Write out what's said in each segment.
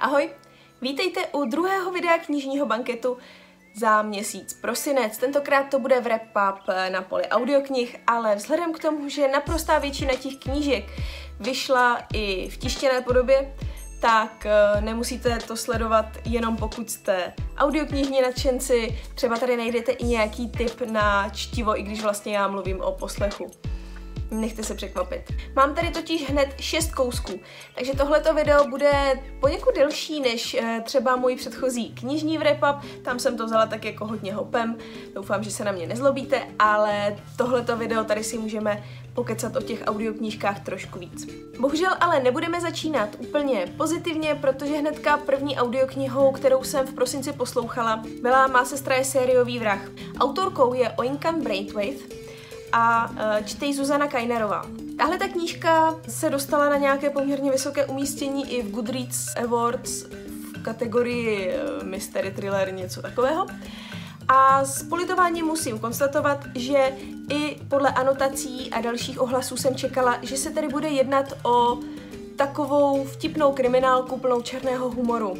Ahoj, vítejte u druhého videa knižního banketu za měsíc prosinec. Tentokrát to bude wrap-up na poli audioknih, ale vzhledem k tomu, že naprostá většina těch knížek vyšla i v tištěné podobě, tak nemusíte to sledovat jenom pokud jste audioknižní nadšenci. Třeba tady najdete i nějaký tip na čtivo, i když vlastně já mluvím o poslechu. Nechte se překvapit. Mám tady totiž hned 6 kousků, takže tohleto video bude poněkud delší než třeba můj předchozí knižní wrap-up. Tam jsem to vzala tak jako hodně hopem, doufám, že se na mě nezlobíte, ale tohleto video tady si můžeme pokecat o těch audioknížkách trošku víc. Bohužel ale nebudeme začínat úplně pozitivně, protože hnedka první audioknihou, kterou jsem v prosinci poslouchala, byla Má sestra je sériový vrah. Autorkou je Oinkan Braithwaite a čte ji Zuzana Kajnerová. Tahle ta knížka se dostala na nějaké poměrně vysoké umístění i v Goodreads Awards v kategorii mystery thriller, něco takového. A s politováním musím konstatovat, že i podle anotací a dalších ohlasů jsem čekala, že se tady bude jednat o takovou vtipnou kriminálku plnou černého humoru.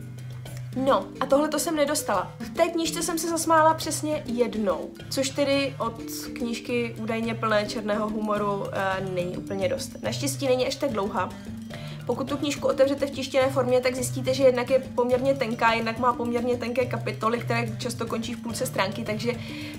No, a tohle to jsem nedostala. V té knížce jsem se zasmála přesně jednou, což tedy od knížky údajně plné černého humoru není úplně dost. Naštěstí není až tak dlouhá. Pokud tu knížku otevřete v tištěné formě, tak zjistíte, že jednak je poměrně tenká, jednak má poměrně tenké kapitoly, které často končí v půlce stránky, takže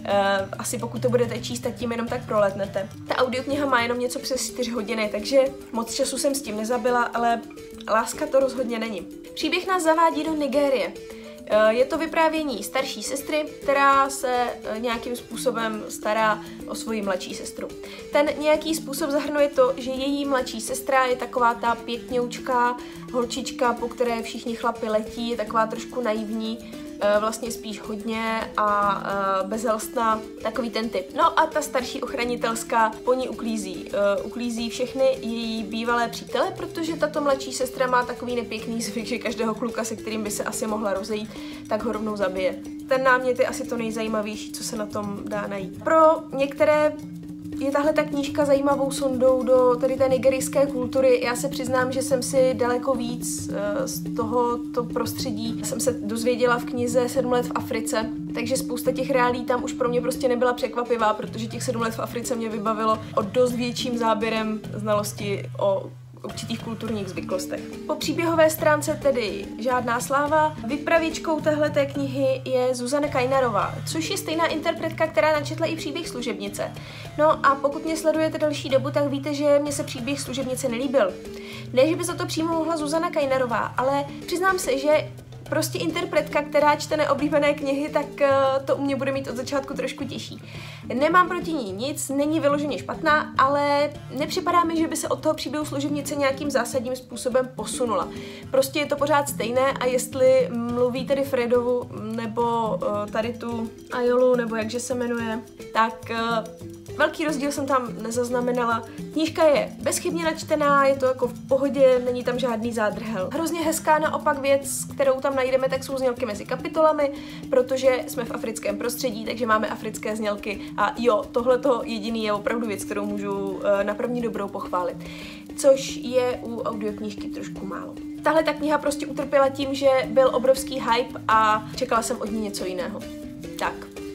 asi pokud to budete číst, tak tím jenom tak proletnete. Ta audiokniha má jenom něco přes 4 hodiny, takže moc času jsem s tím nezabila, ale láska to rozhodně není. Příběh nás zavádí do Nigérie. Je to vyprávění starší sestry, která se nějakým způsobem stará o svoji mladší sestru. Ten nějaký způsob zahrnuje to, že její mladší sestra je taková ta pěkňoučká holčička, po které všichni chlapi letí, je taková trošku naivní, vlastně spíš hodně a bezelstná, takový ten typ. No a ta starší ochranitelská po ní uklízí. Uklízí všechny její bývalé přítele, protože tato mladší sestra má takový nepěkný zvyk, že každého kluka, se kterým by se asi mohla rozejít, tak ho rovnou zabije. Ten námět je asi to nejzajímavější, co se na tom dá najít. Pro některé je tahle ta knížka zajímavou sondou do tady té nigerijské kultury. Já se přiznám, že jsem si daleko víc z tohoto prostředí jsem se dozvěděla v knize 7 let v Africe, takže spousta těch reálí tam už pro mě prostě nebyla překvapivá, protože těch 7 let v Africe mě vybavilo o dost větším záběrem znalosti o určitých kulturních zvyklostech. Po příběhové stránce tedy žádná sláva. Vypravěčkou téhleté knihy je Zuzana Kajnerová, což je stejná interpretka, která načetla i příběh Služebnice. No a pokud mě sledujete další dobu, tak víte, že mě se příběh Služebnice nelíbil. Ne, že by za to přímo mohla Zuzana Kajnerová, ale přiznám se, že prostě interpretka, která čte neoblíbené knihy, tak to u mě bude mít od začátku trošku těžší. Nemám proti ní nic, není vyloženě špatná, ale nepřipadá mi, že by se od toho příběhu Služebnice nějakým zásadním způsobem posunula. Prostě je to pořád stejné a jestli mluví tedy Fredovu nebo tady tu Ayolu, nebo jakže se jmenuje, tak velký rozdíl jsem tam nezaznamenala. Knížka je bezchybně načtená, je to jako v pohodě, není tam žádný zádrhel. Hrozně hezká naopak věc, kterou tam najdeme, tak jsou znělky mezi kapitolami, protože jsme v africkém prostředí, takže máme africké znělky a jo, tohleto jediný je opravdu věc, kterou můžu na první dobrou pochválit, což je u audioknížky trošku málo. Tahle ta kniha prostě utrpěla tím, že byl obrovský hype a čekala jsem od ní něco jiného. Tak,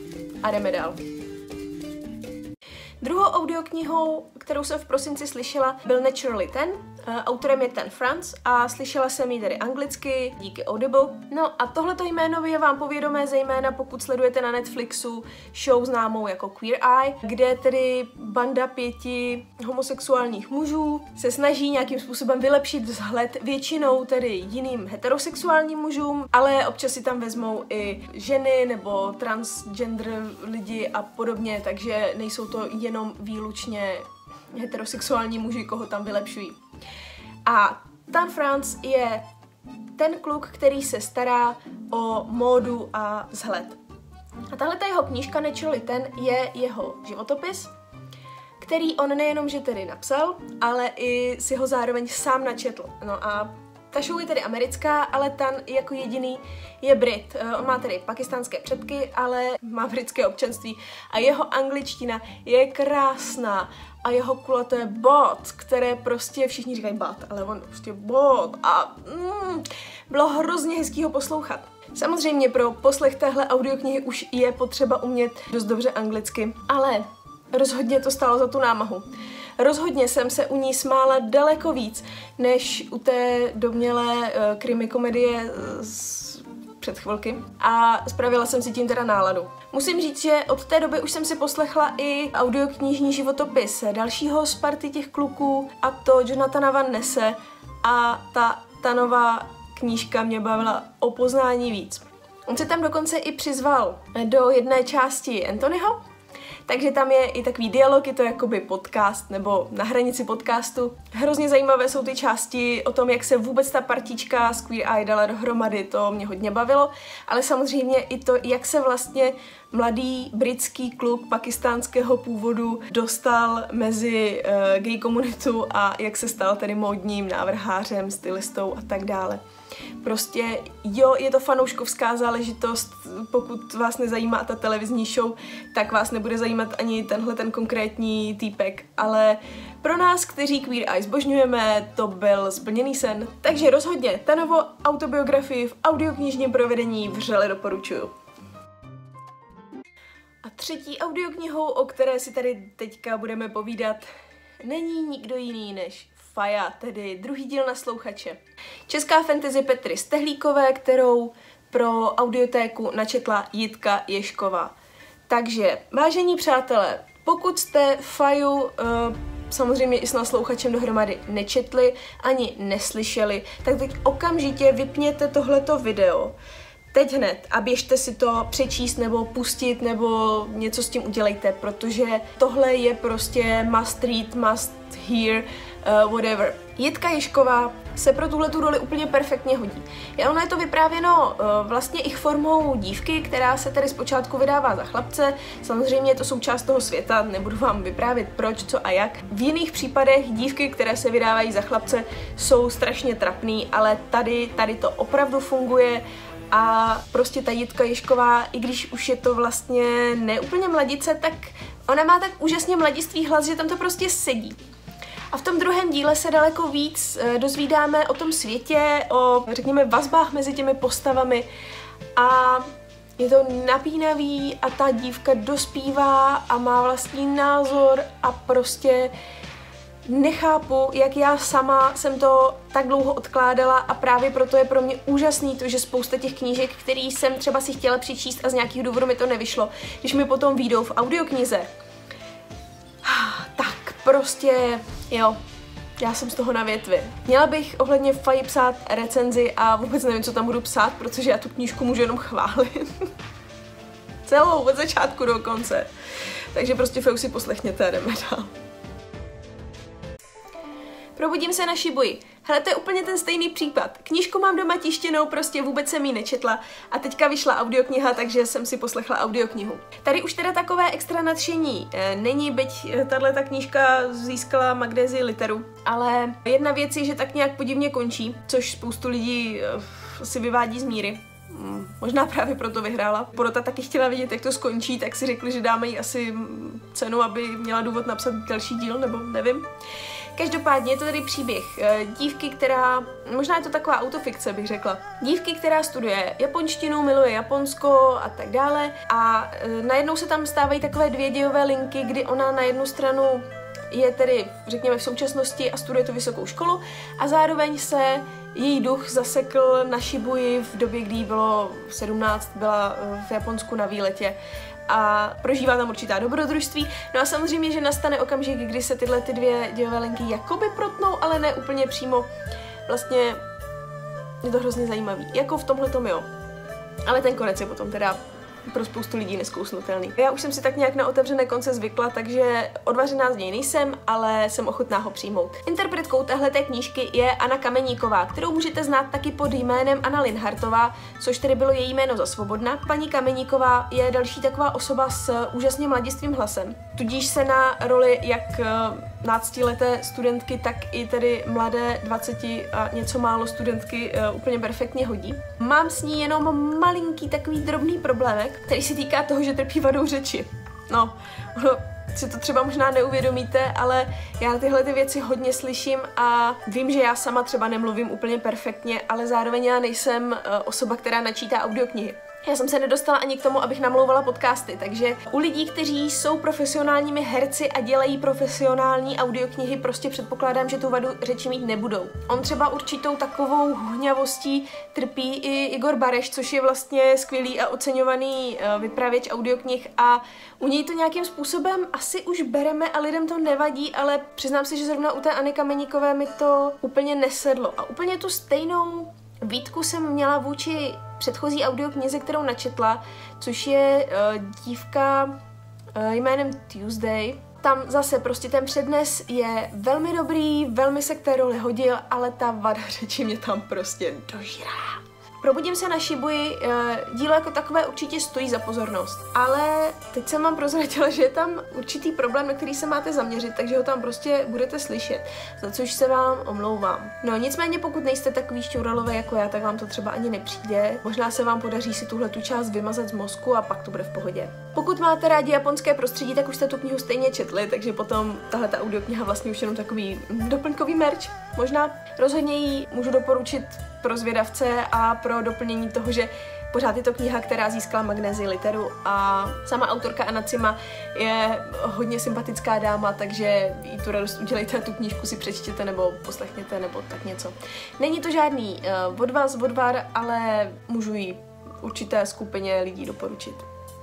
a jdeme dál. Druhou audioknihou, kterou jsem v prosinci slyšela, byl Naturally Ten. Autorem je Ten France a slyšela jsem ji tedy anglicky díky Audible. No a tohleto jméno je vám povědomé zejména pokud sledujete na Netflixu show známou jako Queer Eye, kde tedy banda 5 homosexuálních mužů se snaží nějakým způsobem vylepšit vzhled většinou tedy jiným heterosexuálním mužům, ale občas si tam vezmou i ženy nebo transgender lidi a podobně, takže nejsou to jenom výlučně heterosexuální muži, koho tam vylepšují. A Ten France je ten kluk, který se stará o módu a vzhled. A tahle jeho knížka Naturally Ten je jeho životopis, který on nejenom, že tedy napsal, ale i si ho zároveň sám načetl. No a ta show je tedy americká, ale Ten jako jediný je Brit. On má tedy pakistánské předky, ale má britské občanství a jeho angličtina je krásná a jeho kulaté bot, které prostě všichni říkají bat, ale on prostě bot a Bylo hrozně hezký ho poslouchat. Samozřejmě pro poslech téhle audioknihy už je potřeba umět dost dobře anglicky, ale rozhodně to stálo za tu námahu. Rozhodně jsem se u ní smála daleko víc, než u té domnělé krimi komedie před chvilky a spravila jsem si tím teda náladu. Musím říct, že od té doby už jsem si poslechla i audioknižní životopis dalšího z party těch kluků, a to Jonathana Van Nesse, a ta nová knížka mě bavila o poznání víc. On se tam dokonce i přizval do jedné části Anthonyho, takže tam je i takový dialog, je to jakoby podcast nebo na hranici podcastu. Hrozně zajímavé jsou ty části o tom, jak se vůbec ta partička z Queer Eye dala dohromady, to mě hodně bavilo, ale samozřejmě i to, jak se vlastně mladý britský kluk pakistánského původu dostal mezi gay komunitu a jak se stal tedy módním návrhářem, stylistou a tak dále. Prostě jo, je to fanouškovská záležitost, pokud vás nezajímá ta televizní show, tak vás nebude zajímat ani tenhle ten konkrétní týpek, ale pro nás, kteří Queer Eye zbožňujeme, to byl splněný sen, takže rozhodně ta novou autobiografii v audioknižním provedení vřele doporučuju. A třetí audioknihou, o které si tady teďka budeme povídat, není nikdo jiný než Faja, tedy druhý díl Naslouchače. Česká fantasy Petry Stehlíkové, kterou pro audiotéku načetla Jitka Ježková. Takže, vážení přátelé, pokud jste Faju samozřejmě i s Naslouchačem dohromady nečetli ani neslyšeli, tak teď okamžitě vypněte tohleto video teď hned a běžte si to přečíst nebo pustit nebo něco s tím udělejte, protože tohle je prostě must read, must hear, whatever. Jitka Ježková se pro tuhletu roli úplně perfektně hodí. Ono je to vyprávěno vlastně i formou dívky, která se tady zpočátku vydává za chlapce. Samozřejmě je to součást toho světa, nebudu vám vyprávět proč, co a jak. V jiných případech dívky, které se vydávají za chlapce, jsou strašně trapný, ale tady to opravdu funguje. A prostě ta Jitka Ježková, i když už je to vlastně neúplně mladice, tak ona má tak úžasně mladistvý hlas, že tam to prostě sedí. A v tom druhém díle se daleko víc dozvídáme o tom světě, o, řekněme, vazbách mezi těmi postavami a je to napínavý a ta dívka dospívá a má vlastní názor a prostě nechápu, jak já sama jsem to tak dlouho odkládala a právě proto je pro mě úžasný to, že spousta těch knížek, který jsem třeba si chtěla přečíst a z nějakých důvodů mi to nevyšlo, když mi potom vyjdou v audioknize, tak prostě, jo, já jsem z toho na větvi. Měla bych ohledně Faji psát recenzi a vůbec nevím, co tam budu psát, protože já tu knížku můžu jenom chválit. Celou, od začátku do konce. Takže prostě Faju si poslechněte a jdeme dál. Probudím se na Šibuji. Hele, to je úplně ten stejný případ. Knížku mám doma tištěnou, prostě vůbec jsem ji nečetla a teďka vyšla audiokniha, takže jsem si poslechla audioknihu. Tady už teda takové extra nadšení není, byť tato knížka získala Magnézii literu, ale jedna věc je, že tak nějak podivně končí, což spoustu lidí si vyvádí z míry. Možná právě proto vyhrála. Porota taky chtěla vidět, jak to skončí, tak si řekli, že dáme jí asi cenu, aby měla důvod napsat další díl, nebo nevím. Každopádně je to tady příběh dívky, která, možná je to taková autofikce, bych řekla, dívky, která studuje japonštinu, miluje Japonsko a tak dále a najednou se tam stávají takové dvě dějové linky, kdy ona na jednu stranu je tedy, řekněme, v současnosti a studuje tu vysokou školu a zároveň se její duch zasekl na Šibuji v době, kdy jí bylo 17, byla v Japonsku na výletě a prožívá tam určitá dobrodružství. No a samozřejmě, že nastane okamžik, kdy se tyhle ty dvě dějové linky jakoby protnou, ale ne úplně přímo. Vlastně je to hrozně zajímavý. Jako v tomhletom jo. Ale ten konec je potom teda pro spoustu lidí nezkousnutelný. Já už jsem si tak nějak na otevřené konce zvykla, takže odvařená z něj nejsem, ale jsem ochotná ho přijmout. Interpretkou téhleté knížky je Anna Kameníková, kterou můžete znát taky pod jménem Anna Linhartová, což tedy bylo její jméno za svobodna. Paní Kameníková je další taková osoba s úžasně mladistvým hlasem, tudíž se na roli jak 15leté studentky, tak i tedy mladé 20 a něco málo studentky úplně perfektně hodí. Mám s ní jenom malinký takový drobný problémek, který se týká toho, že trpí vadou řeči. No, si to třeba možná neuvědomíte, ale já tyhle ty věci hodně slyším a vím, že já sama třeba nemluvím úplně perfektně, ale zároveň já nejsem osoba, která načítá audioknihy. Já jsem se nedostala ani k tomu, abych namlouvala podcasty, takže u lidí, kteří jsou profesionálními herci a dělají profesionální audioknihy, prostě předpokládám, že tu vadu řeči mít nebudou. On třeba určitou takovou hňavostí trpí i Igor Bareš, což je vlastně skvělý a oceňovaný vypravěč audioknih a u něj to nějakým způsobem asi už bereme a lidem to nevadí, ale přiznám se, že zrovna u té Anny Kameníkové mi to úplně nesedlo. A úplně tu stejnou výtku jsem měla vůči předchozí audioknize, kterou načetla, což je dívka jménem Tuesday. Tam zase prostě ten přednes je velmi dobrý, velmi se k té roli hodil, ale ta vada řeči mě tam prostě dožírá. Probudím se na Šibuji, dílo jako takové určitě stojí za pozornost, ale teď jsem vám prozradila, že je tam určitý problém, na který se máte zaměřit, takže ho tam prostě budete slyšet, za což se vám omlouvám. No nicméně pokud nejste takový šťouralové jako já, tak vám to třeba ani nepřijde. Možná se vám podaří si tuhle tu část vymazat z mozku a pak to bude v pohodě. Pokud máte rádi japonské prostředí, tak už jste tu knihu stejně četli, takže potom tahle ta audiokniha vlastně už jenom takový doplňkový merch. Možná rozhodně ji můžu doporučit pro zvědavce a pro doplnění toho, že pořád je to kniha, která získala Magnézii literu a sama autorka Anna Cima je hodně sympatická dáma, takže jí tu radost udělejte a tu knížku si přečtěte nebo poslechněte nebo tak něco. Není to žádný odvar, ale můžu ji určité skupině lidí doporučit.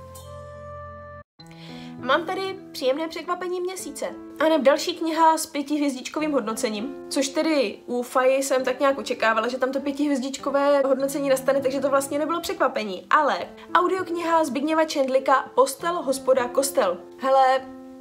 Mám tady příjemné překvapení měsíce. A hned další kniha s 5hvězdičkovým hodnocením, což tedy u Faji jsem tak nějak očekávala, že tam to 5hvězdičkové hodnocení nastane, takže to vlastně nebylo překvapení. Ale audiokniha Zbigněva Čendlika Postel, hospoda, kostel. Hele,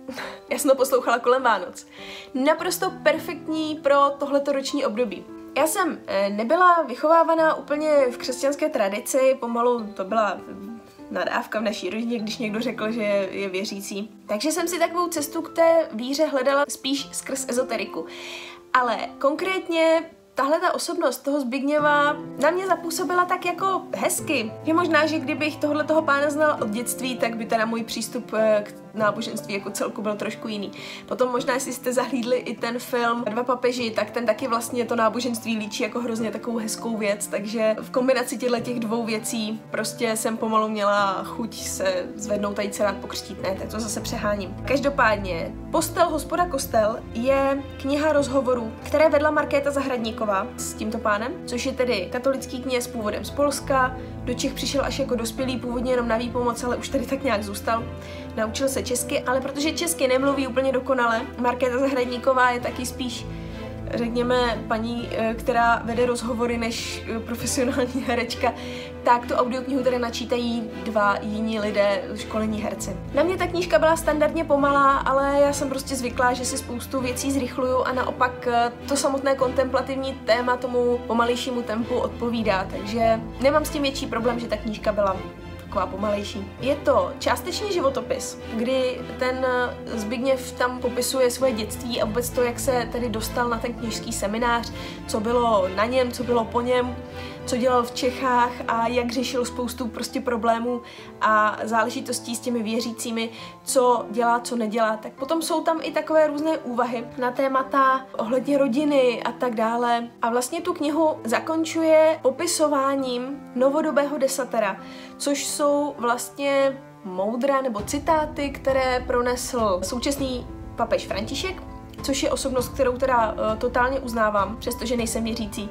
já jsem to poslouchala kolem Vánoc. Naprosto perfektní pro tohleto roční období. Já jsem nebyla vychovávaná úplně v křesťanské tradici, pomalu to byla nadávka v naší rodině, když někdo řekl, že je věřící. Takže jsem si takovou cestu k té víře hledala spíš skrz ezoteriku. Ale konkrétně tahle ta osobnost toho Zbigněva na mě zapůsobila tak jako hezky. Je možná, že kdybych toho pána znala od dětství, tak by teda můj přístup k náboženství jako celku byl trošku jiný. Potom možná, jestli jste zahlídli i ten film Dva papeži, tak ten taky vlastně to náboženství líčí jako hrozně takovou hezkou věc, takže v kombinaci těch dvou věcí prostě jsem pomalu měla chuť se zvednout a jít se rád pokřtít. Ne, tak to zase přeháním. Každopádně Postel, hospoda, kostel je kniha rozhovorů, které vedla Markéta Zahradníková s tímto pánem, což je tedy katolický kněz původem z Polska, do Čech přišel až jako dospělý, původně jenom na výpomoc, ale už tady tak nějak zůstal. Naučil se česky, ale protože česky nemluví úplně dokonale, Markéta Zahradníková je taky spíš, řekněme, paní, která vede rozhovory než profesionální herečka, tak tu audioknihu tedy načítají dva jiní lidé, školení herci. Na mě ta knížka byla standardně pomalá, ale já jsem prostě zvyklá, že si spoustu věcí zrychluju a naopak to samotné kontemplativní téma tomu pomalejšímu tempu odpovídá, takže nemám s tím větší problém, že ta knížka byla taková pomalejší. Je to částečně životopis, kdy ten Zbigněv tam popisuje svoje dětství a vůbec to, jak se tedy dostal na ten kněžský seminář, co bylo na něm, co bylo po něm, co dělal v Čechách a jak řešil spoustu prostě problémů a záležitostí s těmi věřícími, co dělá, co nedělá. Tak potom jsou tam i takové různé úvahy na témata ohledně rodiny a tak dále. A vlastně tu knihu zakončuje popisováním novodobého desatera, což jsou vlastně moudra nebo citáty, které pronesl současný papež František, což je osobnost, kterou teda totálně uznávám, přestože nejsem věřící.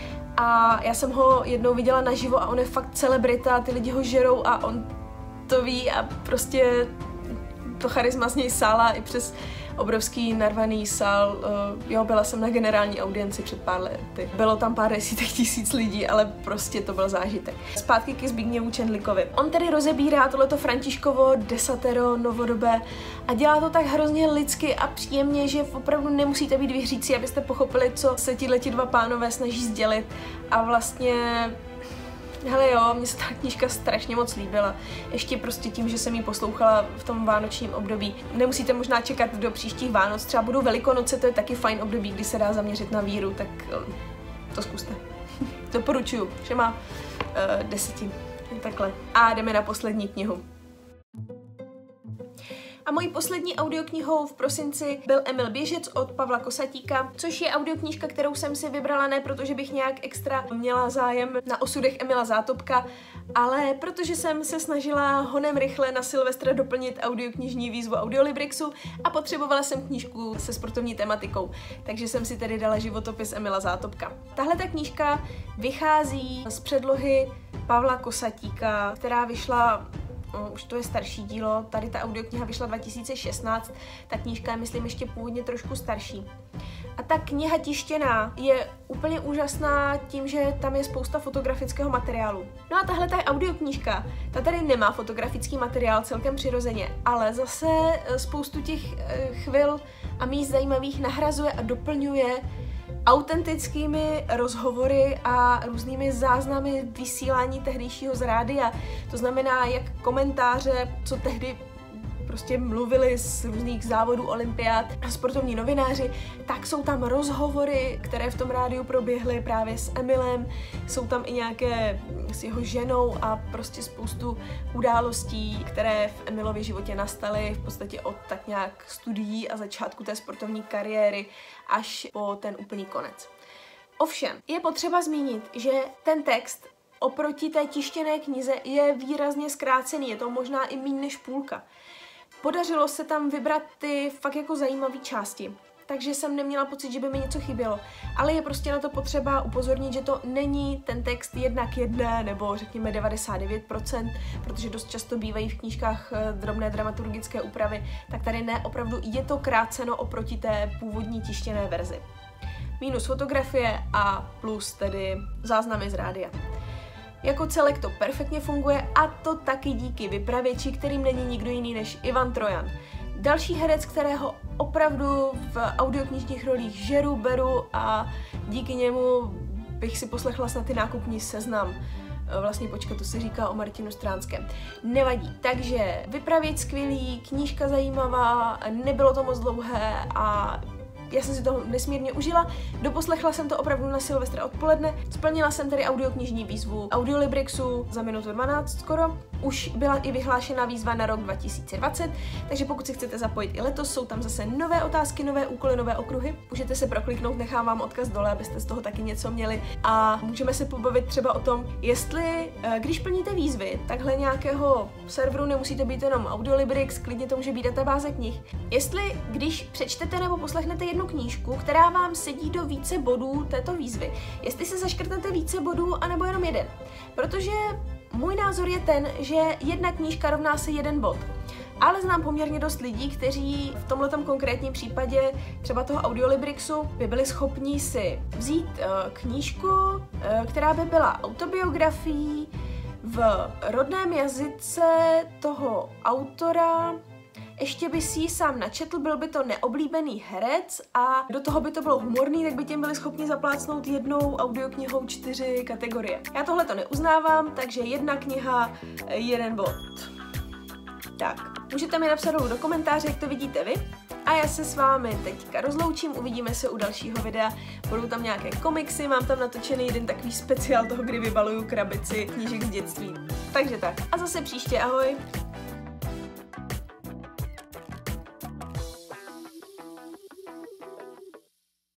A já jsem ho jednou viděla naživo a on je fakt celebrita, ty lidi ho žerou a on to ví a prostě to charisma z něj sála i přes obrovský narvaný sál. Jo, byla jsem na generální audienci před pár lety. Bylo tam pár desítek tisíc lidí, ale prostě to byl zážitek. Zpátky ke Zbigněvu Čendlikovi. On tedy rozebírá tohleto Františkovo desatero novodobé a dělá to tak hrozně lidsky a příjemně, že opravdu nemusíte být věřící, abyste pochopili, co se tihleti dva pánové snaží sdělit. A vlastně hele jo, mně se ta knížka strašně moc líbila. Ještě prostě tím, že jsem ji poslouchala v tom vánočním období. Nemusíte možná čekat do příštích Vánoc, třeba budou Velikonoce, to je taky fajn období, kdy se dá zaměřit na víru, tak to zkuste. Doporučuju, že má 10. Takhle. A jdeme na poslední knihu. A mojí poslední audioknihou v prosinci byl Emil Běžec od Pavla Kosatíka, což je audioknížka, kterou jsem si vybrala ne protože bych nějak extra měla zájem na osudech Emila Zátopka, ale protože jsem se snažila honem rychle na Silvestra doplnit audioknižní výzvu Audiolibrixu a potřebovala jsem knížku se sportovní tematikou, takže jsem si tedy dala životopis Emila Zátopka. Tahle ta knížka vychází z předlohy Pavla Kosatíka, která vyšla, už to je starší dílo, tady ta audiokniha vyšla 2016, ta knížka je, myslím, ještě původně trošku starší. A ta kniha tištěná je úplně úžasná tím, že tam je spousta fotografického materiálu. No a tahle ta audioknížka, ta tady nemá fotografický materiál celkem přirozeně, ale zase spoustu těch chvil a míst zajímavých nahrazuje a doplňuje autentickými rozhovory a různými záznamy vysílání tehdejšího z rádia. To znamená, jak komentáře, co tehdy prostě mluvili z různých závodů, olympiád a sportovní novináři, tak jsou tam rozhovory, které v tom rádiu proběhly právě s Emilem, jsou tam i nějaké s jeho ženou a prostě spoustu událostí, které v Emilově životě nastaly v podstatě od tak nějak studií a začátku té sportovní kariéry až po ten úplný konec. Ovšem, je potřeba zmínit, že ten text oproti té tištěné knize je výrazně zkrácený, je to možná i méně než půlka. Podařilo se tam vybrat ty fakt jako zajímavé části, takže jsem neměla pocit, že by mi něco chybělo. Ale je prostě na to potřeba upozornit, že to není ten text 1:1 nebo řekněme 99%, protože dost často bývají v knížkách drobné dramaturgické úpravy, tak tady ne, opravdu je to kráceno oproti té původní tištěné verzi. Minus fotografie a plus tedy záznamy z rádia. Jako celek to perfektně funguje a to taky díky vypravěči, kterým není nikdo jiný než Ivan Trojan. Další herec, kterého opravdu v audioknižních rolích žeru, beru a díky němu bych si poslechla snad ty nákupní seznam. Vlastně počkat, to se říká o Martinu Stránském. Nevadí, takže vypravěč skvělý, knížka zajímavá, nebylo to moc dlouhé a já jsem si to nesmírně užila, doposlechla jsem to opravdu na Silvestra odpoledne, splnila jsem tedy audioknižní výzvu Audiolibrixu za minutu 12 skoro, už byla i vyhlášena výzva na rok 2020, takže pokud si chcete zapojit i letos, jsou tam zase nové otázky, nové úkoly, nové okruhy, můžete se prokliknout, nechám vám odkaz dole, abyste z toho taky něco měli a můžeme se pobavit třeba o tom, jestli, když plníte výzvy takhle nějakého serveru, nemusí to být jenom Audiolibrix, klidně to může být databáze knih, jestli když přečtete nebo poslechnete jednu knížku, která vám sedí do více bodů této výzvy. Jestli se zaškrtnete více bodů, anebo jenom jeden. Protože můj názor je ten, že jedna knížka rovná se 1 bod. Ale znám poměrně dost lidí, kteří v tomhletom konkrétním případě třeba toho Audiolibrixu by byli schopni si vzít knížku, která by byla autobiografií v rodném jazyce toho autora, ještě by si ji sám načetl, byl by to neoblíbený herec a do toho by to bylo humorný, tak by tím byli schopni zaplácnout jednou audioknihou 4 kategorie. Já tohle to neuznávám, takže 1 kniha, 1 bod. Tak, můžete mi napsat dolů do komentáře, jak to vidíte vy. A já se s vámi teďka rozloučím, uvidíme se u dalšího videa. Budou tam nějaké komiksy, mám tam natočený jeden takový speciál toho, kdy vybaluju krabici knížek z dětství. Takže tak, a zase příště, ahoj!